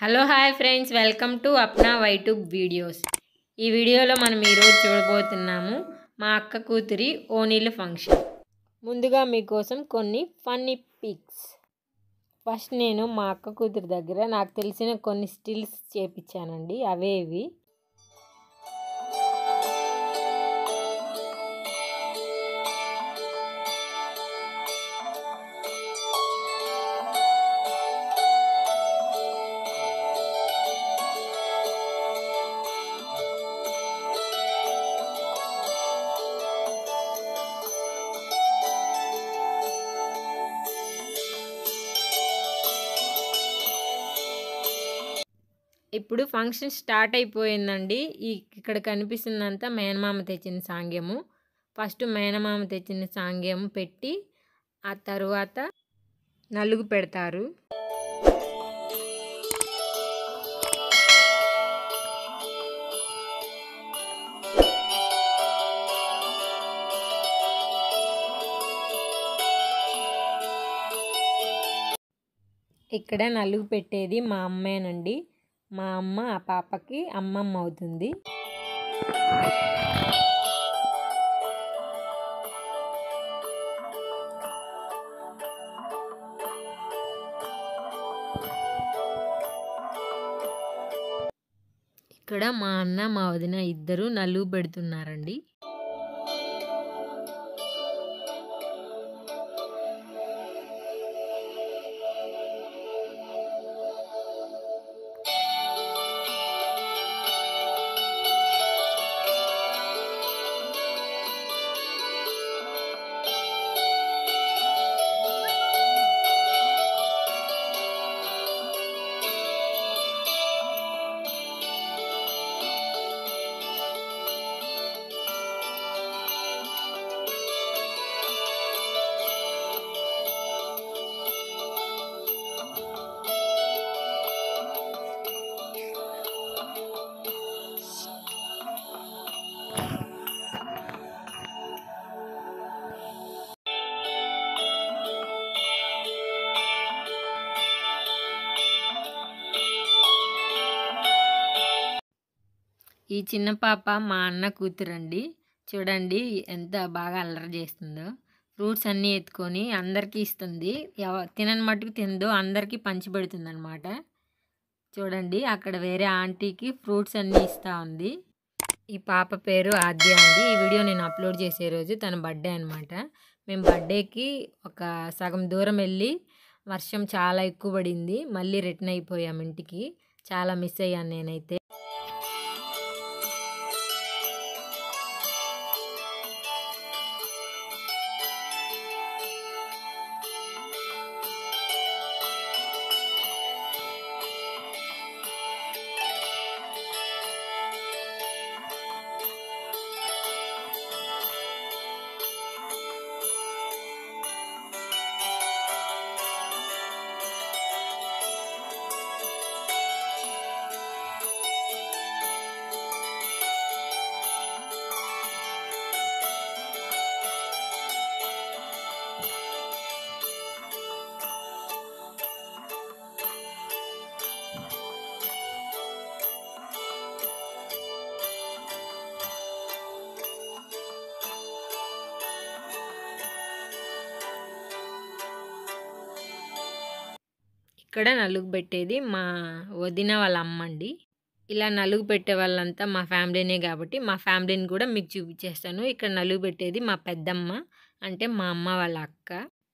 Hello hi friends, welcome to అప్నా వైట్యూబ్ videos. ఈ వీడియోలో మనం ఈరోజు చూడబోతున్నాము మా అక్క కూతురి ఓనీల ఫంక్షన్. ముందుగా మీకోసం కొన్ని ఫన్నీ పిక్స్. ఫస్ట్ నేను మా అక్క కూతురి దగ్గర నాకు తెలిసిన కొన్ని స్టిల్స్ చేపించానండి. అవే ఇవి. ఇప్పుడు ఫంక్షన్ స్టార్ట్ అయిపోయిందండి. ఇక్కడ కనిపిస్తుందంతా మేనమామ తెచ్చిన సాంగ్యము. ఫస్ట్ మేనమామ తెచ్చిన సాంగ్యం పెట్టి ఆ తరువాత నలుగు పెడతారు. ఇక్కడ నలుగు పెట్టేది మా అమ్మేనండి. మా అమ్మ ఆ పాపకి అమ్మమ్మ అవుతుంది. ఇక్కడ మా అన్న మా వదిన ఇద్దరు నలుగు పెడుతున్నారండి. ఈ చిన్న పాప మా అన్న కూతురండి. చూడండి ఎంత బాగా అల్లరి చేస్తుందో. ఫ్రూట్స్ అన్నీ ఎత్తుకొని అందరికీ ఇస్తుంది. తినని మట్టుకు తిందో అందరికీ పంచిపెడుతుంది అనమాట. చూడండి అక్కడ వేరే ఆంటీకి ఫ్రూట్స్ అన్నీ ఇస్తూ ఉంది. ఈ పాప పేరు ఆద్య అండి. ఈ వీడియో నేను అప్లోడ్ చేసే రోజు తన బర్త్డే అనమాట. మేము బర్త్డేకి ఒక సగం దూరం వెళ్ళి వర్షం చాలా ఎక్కువ పడింది. మళ్ళీ రిటర్న్ అయిపోయాం ఇంటికి. చాలా మిస్ అయ్యాను నేనైతే. ఇక్కడ నలుగు పెట్టేది మా వదిన వాళ్ళ అమ్మ అండి. ఇలా నలుగు పెట్టే వాళ్ళంతా మా ఫ్యామిలీనే కాబట్టి మా ఫ్యామిలీని కూడా మీకు చూపించేస్తాను. ఇక్కడ నలుగు పెట్టేది మా పెద్దమ్మ, అంటే మా అమ్మ వాళ్ళ అక్క.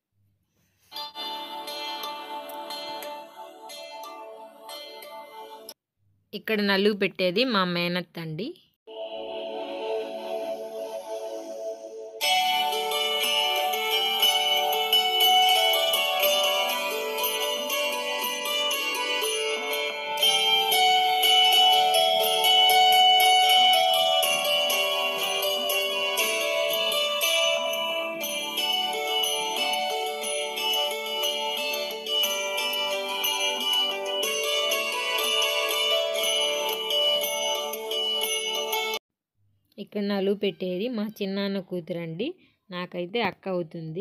ఇక్కడ నలుగు పెట్టేది మా మేనత్త అండి. ఇక్కడ నలుగు పెట్టేది మా చిన్నాన్న కూతురండి. నాకైతే అక్క అవుతుంది.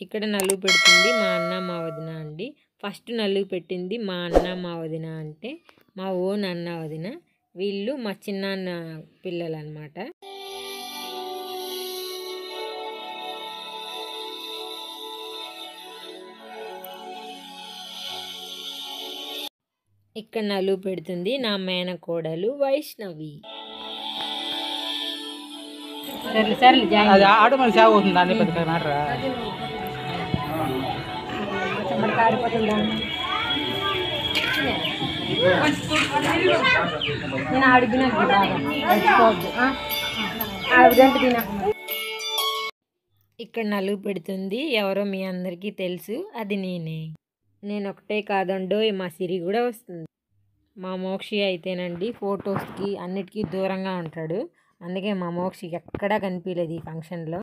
ఇక్కడ నలుగు పెడుతుంది మా అన్న మా వదిన అండి. ఫస్ట్ నలుగు పెట్టింది మా అన్న మా వదిన అంటే మా ఓన్ అన్న వదిన. వీళ్ళు మా చిన్నాన్న పిల్లలు అన్నమాట. ఇక్కడ నలుగు పెడుతుంది నా మేనకోడలు వైష్ణవి. ఇక్కడ నలుగు పెడుతుంది ఎవరో మీ అందరికీ తెలుసు, అది నేనే. నేను ఒకటే కాదండో మా సిరి కూడా వస్తుంది. మా మోక్షి అయితేనండి ఫొటోస్కి అన్నిటికీ దూరంగా ఉంటాడు. అందుకే మా మోక్షికి ఎక్కడా కనిపించలేదు ఈ ఫంక్షన్లో.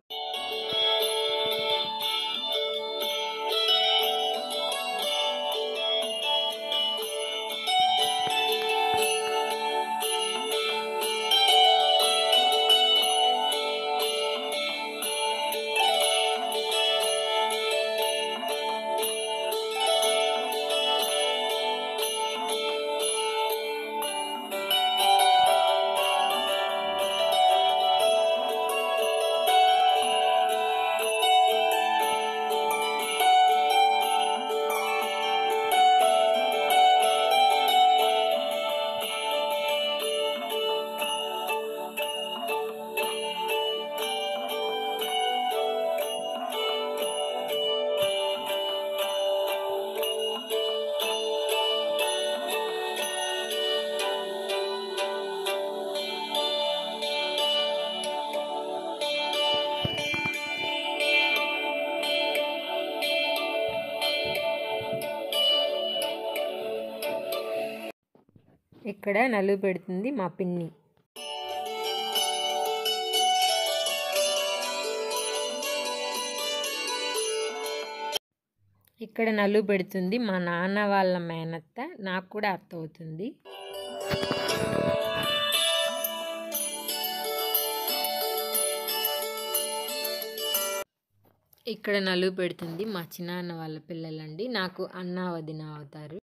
ఇక్కడ నలుగు పెడుతుంది మా పిన్ని. ఇక్కడ నలుగు పెడుతుంది మా నాన్న వాళ్ళ మేనత్త, నాకు కూడా అత్త అవుతుంది. ఇక్కడ నలుగు పెడుతుంది మా చిన్నాన్న వాళ్ళ పిల్లలండి, నాకు అన్న వదిన అవుతారు.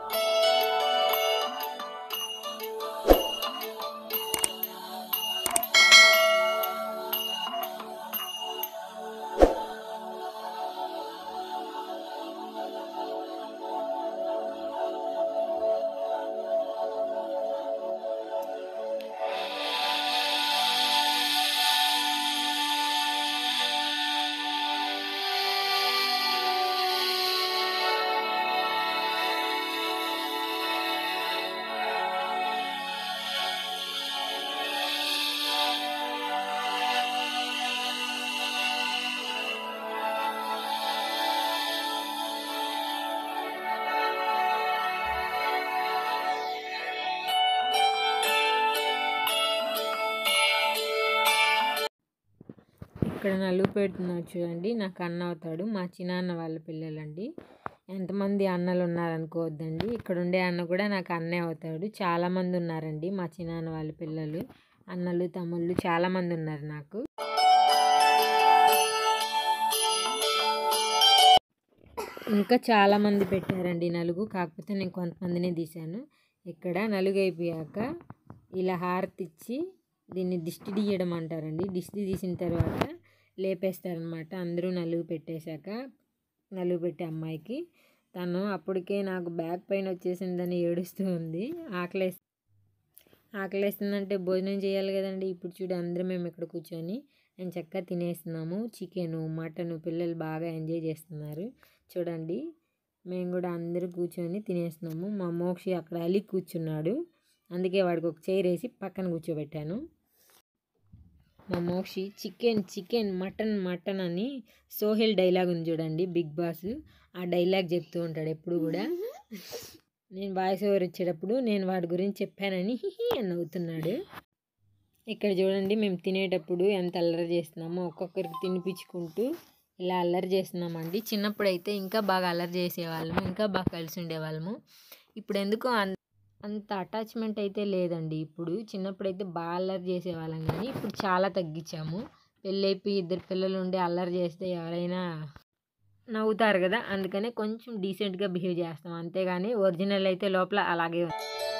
ఇక్కడ నలుగు పెడుతున్నారు చూడండి, నాకు అన్న అవుతాడు, మా చిన్నాన్న వాళ్ళ పిల్లలండి. ఎంతమంది అన్నలు ఉన్నారనుకోవద్దండి, ఇక్కడ ఉండే అన్న కూడా నాకు అన్నే అవుతాడు. చాలామంది ఉన్నారండి మా చిన్నాన్న వాళ్ళ పిల్లలు, అన్నలు తమ్ముళ్ళు చాలామంది ఉన్నారు నాకు. ఇంకా చాలామంది పెట్టారండి నలుగు, కాకపోతే నేను కొంతమందినే తీశాను. ఇక్కడ నలుగు అయిపోయాక ఇలా హారతి ఇచ్చి దీన్ని దిష్టి తీయడం అంటారండి. దిష్టి తీసిన తర్వాత లేపేస్తారనమాట. అందరూ నలుగు పెట్టేశాక, నలుగు పెట్టే అమ్మాయికి తను అప్పటికే నాకు బ్యాక్ పెయిన్ వచ్చేసిందని ఏడుస్తూ ఉంది. ఆకలేస్తుందంటే భోజనం చేయాలి కదండి. ఇప్పుడు చూడు అందరం మేము ఇక్కడ కూర్చొని నేను చక్కగా తినేస్తున్నాము. చికెను మటను పిల్లలు బాగా ఎంజాయ్ చేస్తున్నారు చూడండి. మేము కూడా అందరూ కూర్చొని తినేస్తున్నాము. మా మోక్షి అక్కడ అలి కూర్చున్నాడు, అందుకే వాడికి ఒక చైర్ వేసి పక్కన కూర్చోబెట్టాను. మా Mokshi chicken chicken mutton mutton అని సోహెల్ డైలాగ్ ఉంది చూడండి, బిగ్ బాస్, ఆ డైలాగ్ చెప్తూ ఉంటాడు ఎప్పుడు కూడా. నేను వాయిస్ ఓవర్ ఇచ్చేటప్పుడు నేను వాడి గురించి చెప్పానని అని నవ్వుతున్నాడు. ఇక్కడ చూడండి మేము తినేటప్పుడు ఎంత అల్లరి చేస్తున్నామో, ఒక్కొక్కరికి తినిపించుకుంటూ ఇలా అల్లరి చేస్తున్నామండి. చిన్నప్పుడు అయితే ఇంకా బాగా అల్లరి చేసేవాళ్ళము, ఇంకా బాగా కలిసి ఉండేవాళ్ళము. ఇప్పుడు ఎందుకో అంత అటాచ్మెంట్ అయితే లేదండి. ఇప్పుడు చిన్నప్పుడు అయితే బాగా అల్లరి చేసేవాళ్ళం, కానీ ఇప్పుడు చాలా తగ్గించాము. పెళ్ళైపోయి 2 పిల్లలు ఉండి అల్లరి చేస్తే ఎవరైనా నవ్వుతారు కదా, అందుకనే కొంచెం డీసెంట్గా బిహేవ్ చేస్తాం, అంతేగాని ఒరిజినల్ అయితే లోపల అలాగే ఉంది.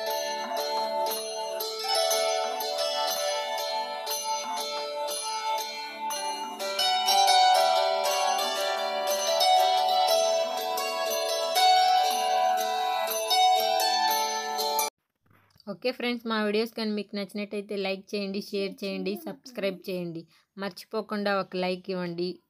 ఓకే ఫ్రెండ్స్, మా వీడియోస్ కానీ మీకు నచ్చినట్టయితే లైక్ చేయండి, షేర్ చేయండి, సబ్స్క్రైబ్ చేయండి. మర్చిపోకుండా ఒక లైక్ ఇవ్వండి.